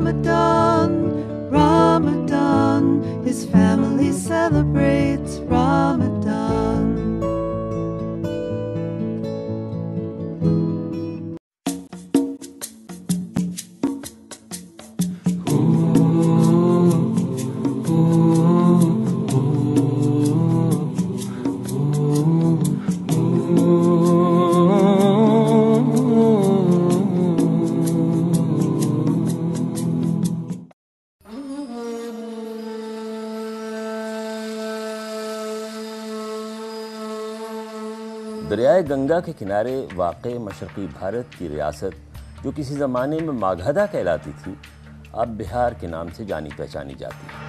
Ramadan, Ramadan, his family celebrates Ramadan. दरियाए Ganga के किनारे वाक़ मशरक़ी भारत की रियासत, जो किसी ज़माने में मागधा कहलाती थी, अब बिहार के नाम से जानी पहचानी जाती है।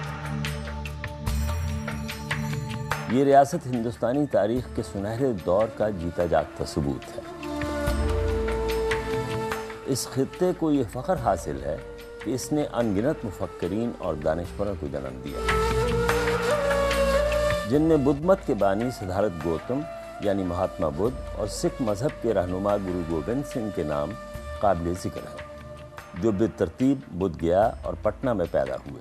ये रियासत हिंदुस्तानी तारीख़ के सुनहरे दौर का जीता जागता सबूत है। इस खित्ते को ये फ़ख्र हासिल है कि इसने अनगिनत मुफक्किरीन और दानिशवरों को जन्म दिया, जिनमें बुद्ध मत के बानी सिद्धार्थ गौतम यानी महात्मा बुद्ध और सिख मज़हब के रहनुमा गुरु गोबिंद सिंह के नाम काबिल ज़िक्र है, जो बेतरतीब बुद्ध गया और पटना में पैदा हुए।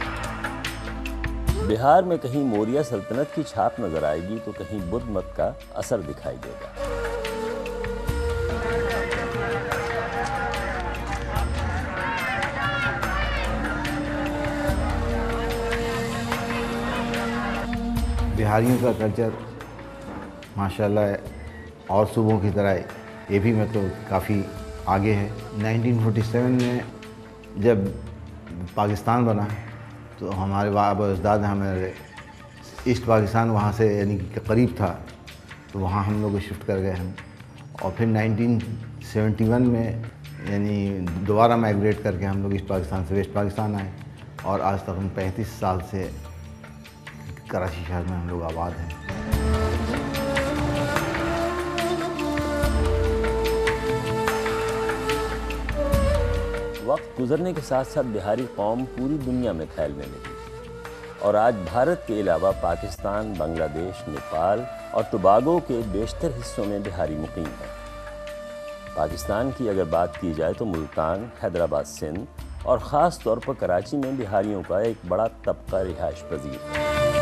बिहार में कहीं मौर्य सल्तनत की छाप नजर आएगी तो कहीं बुद्ध मत का असर दिखाई देगा। बिहारियों का कल्चर माशाल्लाह और सूबों की तरह ये भी मतलब काफ़ी आगे है। 1947 में जब पाकिस्तान बना तो हमारे बाबा अजदाद हमारे ईस्ट पाकिस्तान वहाँ से यानी कि करीब था, तो वहाँ हम लोग शिफ्ट कर गए हम। और फिर 1971 में यानी दोबारा माइग्रेट करके हम लोग ईस्ट पाकिस्तान से वेस्ट पाकिस्तान आए और आज तक हम 35 साल से कराची शहर में हम लोग आबाद हैं। वक्त गुजरने के साथ साथ बिहारी कौम पूरी दुनिया में फैलने लगी और आज भारत के अलावा पाकिस्तान, बांग्लादेश, नेपाल और टोबागो के बेशतर हिस्सों में बिहारी मुकीम हैं। पाकिस्तान की अगर बात की जाए तो मुल्तान, हैदराबाद, सिंध और ख़ास तौर पर कराची में बिहारियों का एक बड़ा तबका रिहाइश पजीर है।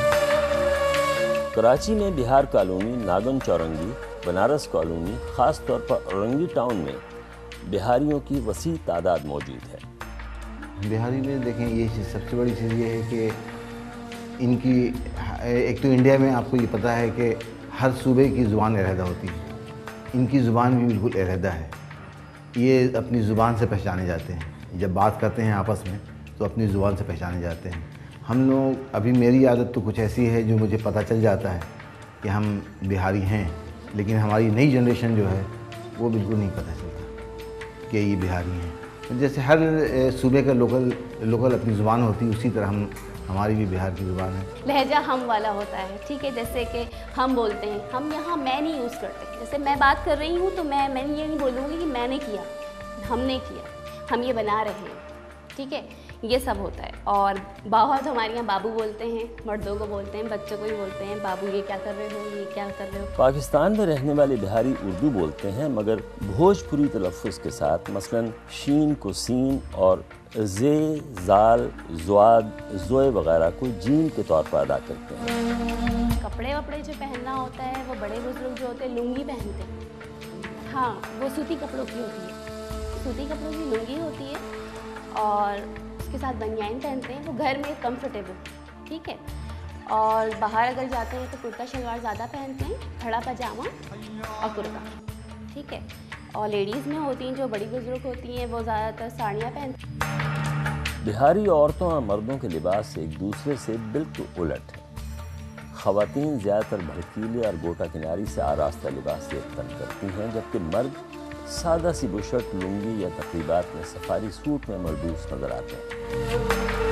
कराची में बिहार कॉलोनी, नागन चौरंगी, बनारस कॉलोनी, ख़ास तौर पर औरंगी टाउन में बिहारियों की वसी तादाद मौजूद है। बिहारी में देखें, ये चीज़ सबसे बड़ी चीज़ ये है कि इनकी एक तो इंडिया में आपको ये पता है कि हर सूबे की ज़ुबान अलहदा होती है, इनकी ज़ुबान भी बिल्कुल अलहदा है। ये अपनी ज़ुबान से पहचाने जाते हैं, जब बात करते हैं आपस में तो अपनी ज़ुबान से पहचाने जाते हैं। हम लोग अभी मेरी आदत तो कुछ ऐसी है जो मुझे पता चल जाता है कि हम बिहारी हैं, लेकिन हमारी नई जनरेशन जो है वो बिल्कुल नहीं पता चलता कि ये बिहारी हैं। जैसे हर सूबे का लोकल अपनी ज़ुबान होती है, उसी तरह हमारी भी बिहार की ज़ुबान है। लहजा हम वाला होता है, ठीक है। जैसे कि हम बोलते हैं, हम यहाँ मैं नहीं यूज़ करते। जैसे मैं बात कर रही हूँ तो मैं ये नहीं बोलूँगी कि मैंने किया, हमने किया, हम ये बना रहे हैं, ठीक है, ये सब होता है। और बहुत हमारे यहाँ बाबू बोलते हैं, मर्दों को बोलते हैं, बच्चों को भी बोलते हैं बाबू, ये क्या कर रहे हो, ये क्या कर रहे हो। पाकिस्तान में रहने वाले बिहारी उर्दू बोलते हैं, मगर भोजपुरी तलफ़्फ़ुज़ के साथ, मसलन शीन को सीन और जे, जाल, ज़्वाद, ज़ोए वगैरह को जीन के तौर पर अदा करते हैं। कपड़े वपड़े जो पहनना होता है वो बड़े बुजुर्ग जो होते हैं लुंगी पहनते हैं। हाँ, वो सूती कपड़ों की होती है, सूती कपड़ों की लुंगी होती है और उसके साथ बनियान पहनते हैं। वो घर में कंफर्टेबल, ठीक है। और बाहर अगर जाते हैं तो कुर्ता शलवार ज़्यादा पहनते हैं, खड़ा पजामा और कुर्ता, ठीक है। और लेडीज़ में होती हैं जो बड़ी बुजुर्ग होती हैं, वो ज़्यादातर साड़ियाँ पहनती हैं। बिहारी औरतों और मर्दों के लिबास एक दूसरे से बिल्कुल उलट है। ख़वातीन ज़्यादातर भड़कीले और गोटा किनारी से आरास्ता लिबास तन करती हैं, जबकि मर्द सादा सी बुशर्ट, लुंगी या तकरीबात में सफारी सूट में मलबूस नजर आते हैं।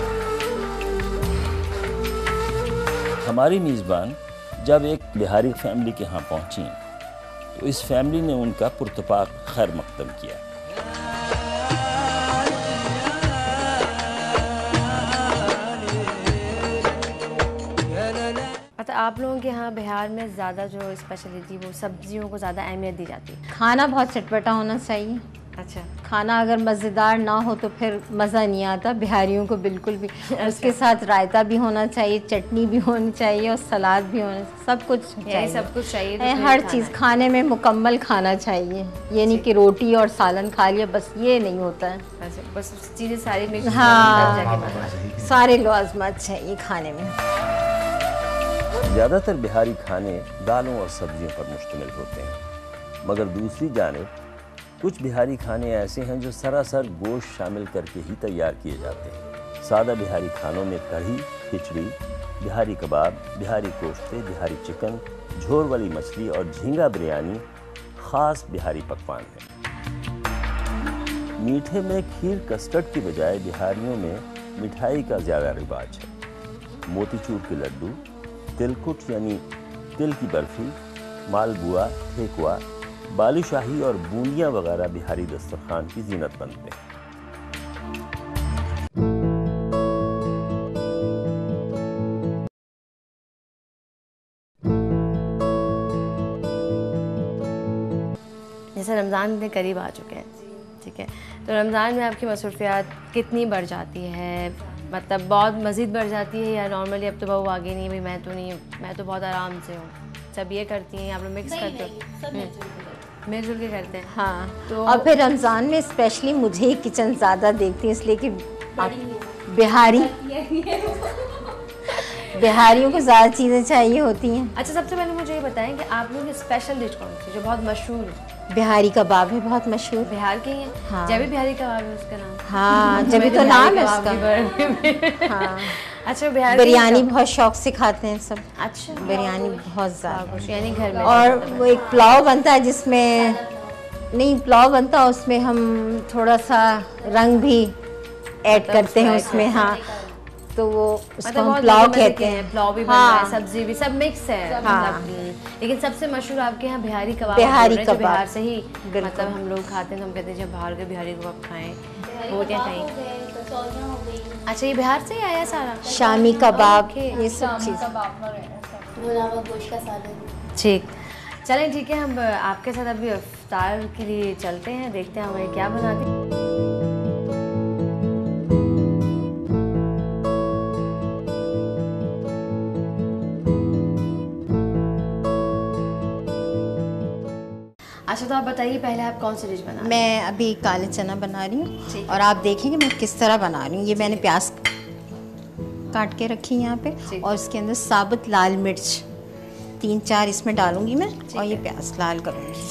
हमारी मेज़बान जब एक बिहारी फैमिली के यहाँ पहुँची तो इस फैमिली ने उनका पुरतपाक खैर मकदम किया। मतलब आप लोगों के यहाँ बिहार में ज़्यादा जो स्पेशलिटी वो सब्जियों को ज़्यादा अहमियत दी जाती है। खाना बहुत चटपटा होना चाहिए, अच्छा, खाना अगर मज़ेदार ना हो तो फिर मज़ा नहीं आता बिहारियों को बिल्कुल भी। उसके साथ रायता भी होना चाहिए, चटनी भी होनी चाहिए और सलाद भी होना, सब कुछ चाहिए। सब कुछ चाहिए तो हर चीज़ खाने में मुकम्मल खाना चाहिए। ये नहीं कि रोटी और सालन खा लिया, बस ये नहीं होता है। अच्छा, बस चीज़ें सारी मिक्स हाँ, सारे लवाज़मात चाहिए खाने में। ज़्यादातर बिहारी खाने दालों और सब्जियों पर मुश्तमिल होते हैं, मगर दूसरी जानिब कुछ बिहारी खाने ऐसे हैं जो सरासर गोश्त शामिल करके ही तैयार किए जाते हैं। सादा बिहारी खानों में कढ़ी, खिचड़ी, बिहारी कबाब, बिहारी कोफ्ते, बिहारी चिकन, झोर वाली मछली और झींगा बिरयानी ख़ास बिहारी पकवान हैं। मीठे में खीर कस्टर्ड की बजाय बिहारियों में मिठाई का ज़्यादा रिवाज है। मोतीचूर के लड्डू, तिलकुट यानी तिल की बर्फी, मालपुआ, ठेकुआ, बालूशाही और बूंदियाँ वगैरह बिहारी दस्तरखान की जीनत बनते हैं। जैसे रमज़ान के करीब आ चुके हैं, ठीक है, तो रमज़ान में आपकी मसरूफियात कितनी बढ़ जाती है? मतलब बहुत मज़ीद बढ़ जाती है या नॉर्मली अब तो बहू आगे नहीं, भाई मैं तो नहीं, मैं तो बहुत आराम से हूँ, सब ये करती हैं, आप लोग मिक्स करते हो? मिलजुल के करते हैं। हाँ, तो और फिर रमज़ान में स्पेशली मुझे किचन ज़्यादा देखती हैं, इसलिए कि बिहारियों को ज़्यादा चीज़ें चाहिए होती हैं। अच्छा, सबसे पहले मुझे ये बताएं कि आप लोगों की स्पेशल डिश कौन सी जो बहुत मशहूर है? बिहारी कबाब है, बहुत मशहूर। बिहार के ही हैं? हाँ। जब भी बिहारी कबाब है उसका नाम। हाँ, जब भी तो नाम है उसका। हाँ, अच्छा, बिहार बिरयानी बहुत शौक से खाते हैं सब। अच्छा, बिरयानी बहुत ज़्यादा, यानी घर में। और वो एक पुलाव बनता है जिसमें, नहीं पुलाव बनता है उसमें हम थोड़ा सा रंग भी ऐड करते हैं उसमें। हाँ, तो वो उसको हम पुलाव कहते हैं। पुलाव भी बन रहा है, सब्जी भी, सब मिक्स है। हाँ, लेकिन सबसे मशहूर आपके यहाँ बिहारी कबाब। बिहारी कबाब बिहार से ही मतलब हम लोग खाते हैं, तो हम कहते हैं जब बाहर के बिहारी कबाब खाएं, वो क्या खाएं। अच्छा, ये बिहार से ही आया सारा? शामी कबाब, ये सब चीज़। ठीक, चलें, ठीक है, हम आपके साथ अभी इफ्तार के लिए चलते हैं, देखते हैं हमें क्या बनाते हैं। अच्छा, तो आप बताइए पहले आप कौन सी डिश बना रही हैं? मैं अभी काले चना बना रही हूँ और आप देखेंगे मैं किस तरह बना रही हूँ। ये मैंने प्याज काट के रखी है यहाँ पे, और इसके अंदर साबुत लाल मिर्च 3-4 इसमें डालूंगी मैं, और ये प्याज लाल करूँगी।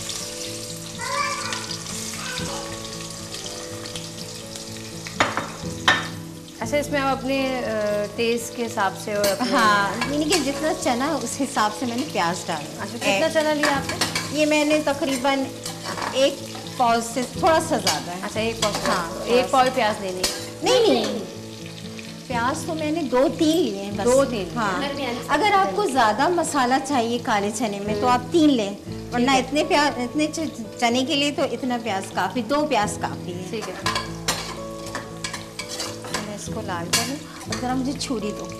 अच्छा, इसमें आप अपने टेस्ट के हिसाब से और अपने हाँ, यानी कि जितना चना उस हिसाब से मैंने प्याज डाला। अच्छा, कितना चना लिया आपने? ये मैंने तकरीबन 1 पाव से थोड़ा सा ज़्यादा है। अच्छा, 1 पाव। हाँ, 1 पाव प्याज लेनी? नहीं, प्याज तो मैंने 2-3 लिए हैं बस। 2-3? हाँ, अगर आपको ज़्यादा मसाला चाहिए काले चने में तो आप 3 लें, वरना इतने चने के लिए तो इतना प्याज काफ़ी, 2 प्याज काफ़ी है। ठीक है, मैं इसको लाल करूँ और ज़रा मुझे छुरी दो।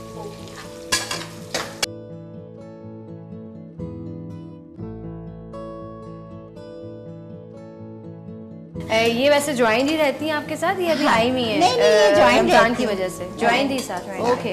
ये वैसे ज्वाइंट ही रहती हैं आपके साथ या अभी आई हुई है? नहीं, ये ज्वाइंट रमजान की वजह से ज्वाइंट ही साथ। ओके,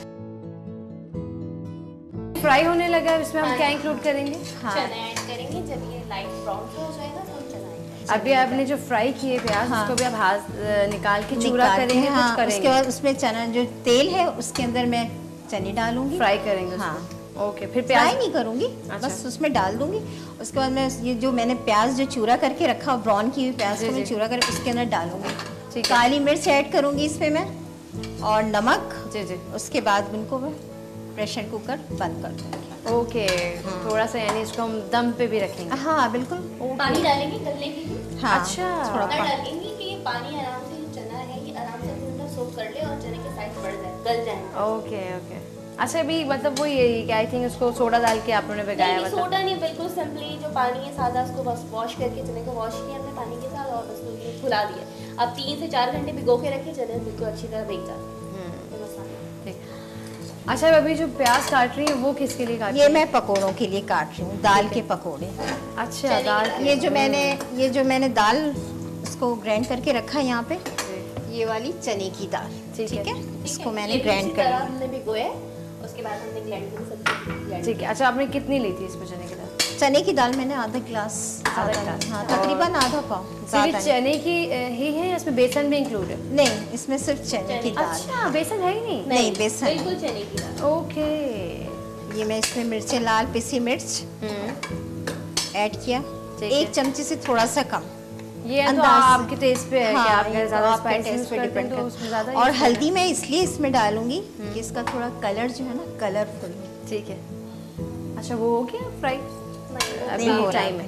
फ्राई होने लगा, इसमें हम क्या इंक्लूड करेंगे? हाँ, चना ऐड करेंगे, जब ये लाइट ब्राउन हो जाएगा तो हम चना ऐड करेंगे। अभी आपने जो फ्राई किए प्याज, उसको भी आप हाथ निकाल के चूरा करेंगे, हाँ, कुछ करेंगे? उसके बाद उसमें चना जो तेल है उसके अंदर मैं चने डालूंगी, फ्राई करेंगे। हाँ, ओके, फिर फ्राई प्याज नहीं करूंगी, अच्छा। बस उसमें डाल दूंगी। उसके बाद मैं ये जो मैंने प्याज जो चूरा करके रखा, ब्राउन की हुई प्याज को मैं चूरा करके उसके अंदर डालूंगी। ठीक है। काली मिर्च ऐड करूंगी इसमें मैं, और नमक। जी जी, उसके बाद उनको मैं प्रेशर कुकर बंद कर दूंगी। ओके, थोड़ा सा यानी इसको हम दम पे भी रखेंगे। हाँ, बिल्कुल। पानी डालेंगे गलने के लिए। हाँ, अच्छा। थोड़ा इतना पानी। डालेंगे कि ये पानी आराम से, जो चना है ये आराम से अपने अंदर सोख कर ले और चने के साइज बढ़ जाए, गल जाए। ओके ओके, अच्छा, अभी मतलब वो ये आई थिंक उसको सोडा डाल के आप लोगों ने भिगाया? नहीं, मतलब सोडा नहीं, बिल्कुल सिंपली जो पानी है सादा, उसको बस वॉश करके चने को वॉश किया हमने पानी के साथ और उसको फुला दिया। अब 3 से 4 घंटे भिगो के रखे, चने बिल्कुल अच्छी तरह भीग जाते हैं। ठीक। अच्छा, अभी जो प्याज काट रही है वो किसके लिए काट रही ये है? मैं पकोड़ों के लिए काट रही हूँ, दाल के पकोड़े। अच्छा, दाल ये जो मैंने दाल इसको ग्राइंड करके रखा है यहाँ पे। ये वाली चने की दाल, ठीक है, इसको मैंने ग्राइंड कर लिया। हमने भिगोए, उसके बाद हमने ग्राइंड। ठीक है। अच्छा, आपने कितनी ली थी इसमें चने की दाल? चने की दाल मैंने आधा गिलास, हाँ तकरीबन आधा पाव। सिर्फ चने की ही है या इसमें बेसन भी इंक्लूड है? नहीं, इसमें सिर्फ चने की दाल। अच्छा, बेसन है ही नहीं? नहीं, बेसन बिल्कुल चने की दाल। ओके। ये मैं इसमें मिर्चें, लाल पिसी मिर्च ऐड किया, एक चमचे से थोड़ा सा कम। ये तो अंदाज से। आपके टेस्ट पे है कि आप अगर ज़्यादा स्पाइसी यूज़ करते हैं तो उसमें ज़्यादा। और हल्दी मैं इसलिए इसमें डालूंगी कि इसका थोड़ा कलर जो है ना कलरफुल हो। ठीक है। अच्छा, वो हो गया फ्राई? नहीं हो रहा टाइम है।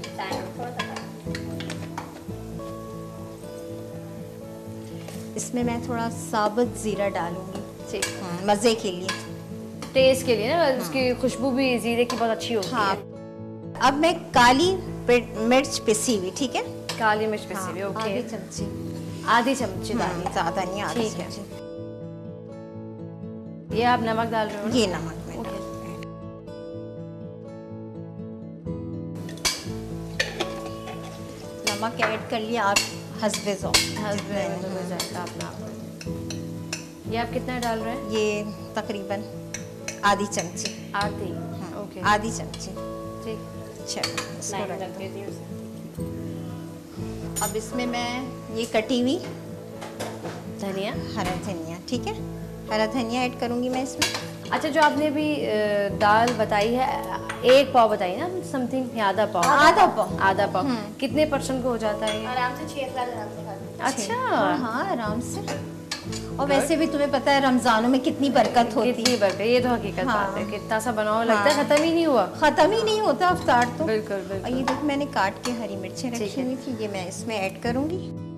इसमें मैं थोड़ा साबुत जीरा डालूंगी, ठीक, मज़े के लिए, टेस्ट के लिए ना, उसकी खुशबू भी जीरे की बहुत अच्छी होती हाँ। है। अब मैं काली मिर्च पिसी हुई, ठीक है, काली मिर्च पिसी हुई, ओके, आधी चमची, आधी चमची डाली, ज़्यादा नहीं, आधी ठीक है। चमची। ये आप नमक डाल रहे हो ना? ये नमक में ओके। नमक ऐड कर लिया आप हस्बे ज़ौक़। ये आप कितना डाल रहे हैं? ये तकरीबन आधी चमची, आधी, ओके, आधी चमची, ठीक। चलो इसको रख दो। अब इसमें मैं ये कटी हुई धनिया, हरा धनिया, ठीक है, हरा धनिया ऐड करूँगी मैं इसमें। अच्छा, जो आपने अभी दाल बताई है, एक पाव बताई ना समथिंग, या आधा पाव? आधा पाव। आधा पाव कितने परसेंट को हो जाता है ये? आराम से 6 अफराद आराम से खा सकते हैं। अच्छा, हाँ आराम से। और वैसे भी तुम्हें पता है रमजानों में कितनी बरकत होती कितनी है। बरकत, ये तो हकीकत बात है। कितना सा बनाओ, लगता है खत्म ही नहीं हुआ। ख़त्म ही नहीं होता अफ्तार तो। बिल्कुल और बिल्कुल। ये देखो मैंने काट के हरी मिर्चें ठीक रखी है। हुई थी, ये मैं इसमें ऐड करूँगी।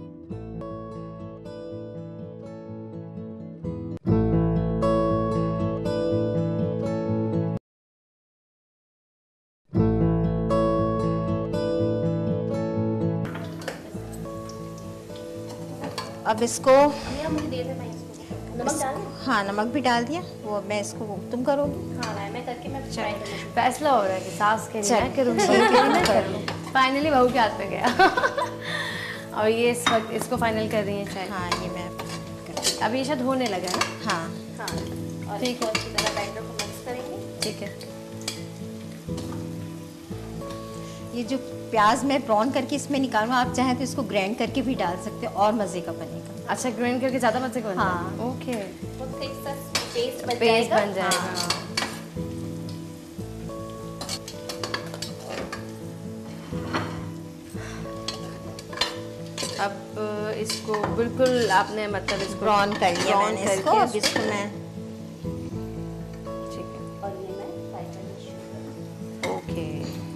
अब इसको, भैया मुझे दे दे, मैं इसको नमक डाल दूं? हाँ नमक भी डाल दिया, वो मैं इसको तुम करोगी। हाँ मैं करके मैं फ्राई कर लूँगी। फैसला हो रहा है कि सास के लिए चल। मैं करूँगी, ठीक है, मैं कर करूँ। फाइनली बहू के हाथ पे गया। और ये इस वक्त इसको फाइनल कर रही है शायद। हाँ ये मैं अभी ये शायद होने लगा है ना? हाँ हाँ, और ठीक इसको अच्छी तरह बैटर को मिक्स करेंगे। ठीक है। ये जो प्याज मैं ब्राउन करके इसमें निकालूँ, आप चाहें तो इसको ग्राइंड करके भी डाल सकते हो और मज़े का बनेगा। अच्छा, ग्राइंड करके ज़्यादा मजे का बनता है? हाँ। ओके, उसका एक सा पेस्ट बन पेस्ट जाएगा। बन जाएगा। अब इसको बिल्कुल आपने मतलब इसको ब्राउन कर लिया ब्राउन मैंने इसको, करके अब इसको मैं ठीक है, और ये मैं फ्राई करना शुरू करूँगी। ओके।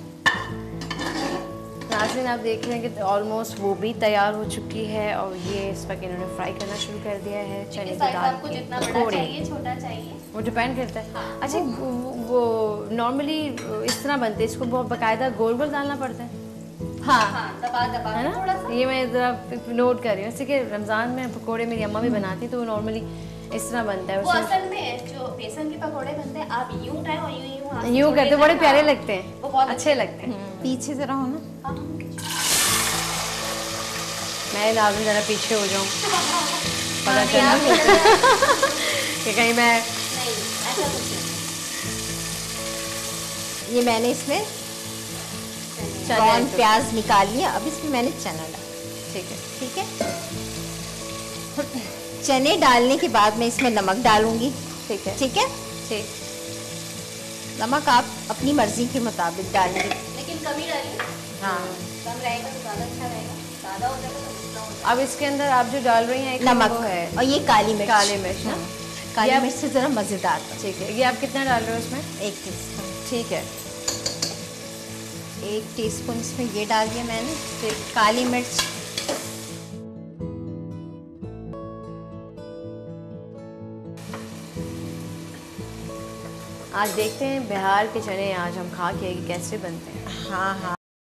नाज़रीन, आप देख रहे हैं कि ऑलमोस्ट वो भी तैयार हो चुकी है और ये इस वक्त इन्होंने फ्राई करना शुरू कर दिया है चने की साइज दाल आपको के जितना बड़ा पकौड़े। चाहिए, छोटा चाहिए, वो डिपेंड करता है। अच्छा, वो नॉर्मली इस तरह बनते हैं, इसको बहुत बाकायदा गोल गोल डालना पड़ता है, हाँ हाँ दबा दबा है के ना? थोड़ा सा। ये मैं ज़रा नोट कर रही हूँ, जैसे कि रमज़ान में पकोड़े मेरी अम्मा भी बनाती तो वो नॉर्मली इस तरह बनता है। वो उसमें असल में जो बेसन के पकोड़े बनते हैं, आप यूं उठाएं और यूं हाथ से यूँ करते छोड़िएगा बड़े ना, प्यारे लगते हैं, वो बहुत अच्छे लगते हैं। पीछे ज़रा हो ना। हाँ, मैं नाज़रीन ज़रा पीछे हो जाऊँ, पता हाँ, चला नहीं, आप कि कहीं मैं नहीं ऐसा कुछ नहीं। ये मैंने इसमें चने ब्राउन तो- प्याज निकाल लिया, अब इसमें मैंने चना डाला, ठीक है, ठीक है। चने डालने के बाद मैं इसमें नमक डालूंगी, ठीक है, ठीक है। ठीक। नमक आप अपनी मर्जी के मुताबिक डालेंगे। लेकिन कमी डालिए, हाँ कम रहेगा तो ज़्यादा अच्छा रहेगा, ज़्यादा हो जाएगा तो दूसरा हो जाएगा। अब इसके अंदर आप जो डाल रही हैं एक नमक वो है और ये काली मिर्च, काली मिर्च ना? काली ये आप- मिर्च से ज़रा मज़ेदार बने। ठीक है, ये आप कितना डाल रहे हो इसमें? 1 टीस्पून, ठीक है, 1 टीस्पून इसमें ये डाल दिया मैंने, ठीक। काली मिर्च, आज देखते हैं बिहार के चने आज हम खा के कैसे बनते हैं। हाँ हाँ